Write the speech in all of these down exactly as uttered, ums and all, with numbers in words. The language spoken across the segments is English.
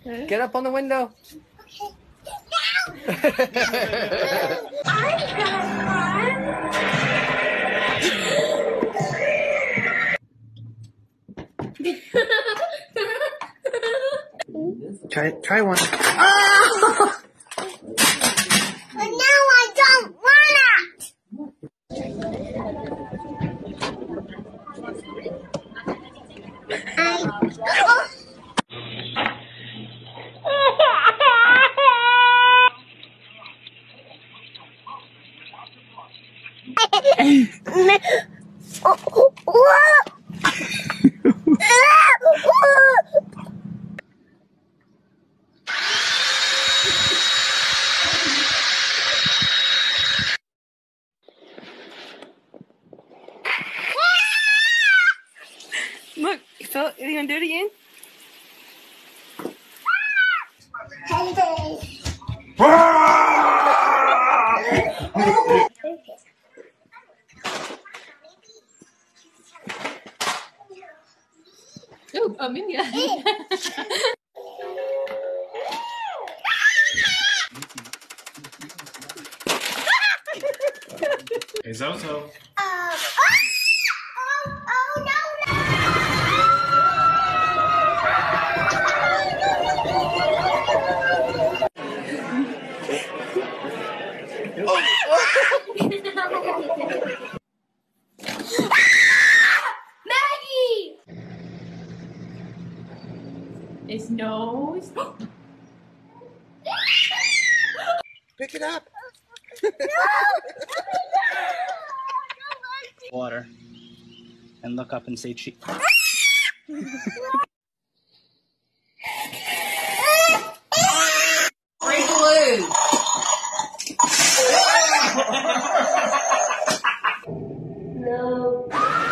Get up on the window. Try try one. Oh! But now I don't want it. I, oh. Look, Phil, are you gonna do it again? Oh, oh, maybe. Hey, Zozo. Uh, oh, oh, oh, no, no. Maggie! His nose. Pick it up. Water and look up and say cheese. Free blue. No.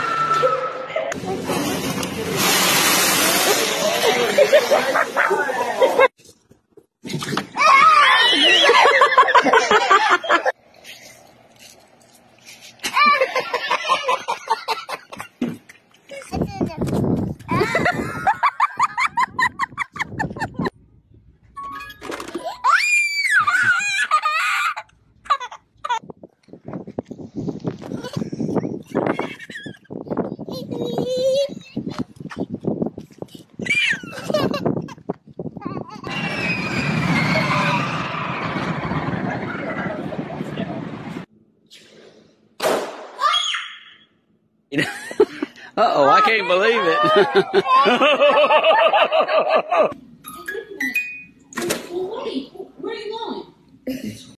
Uh-oh, I can't believe it. Wait, where are you going?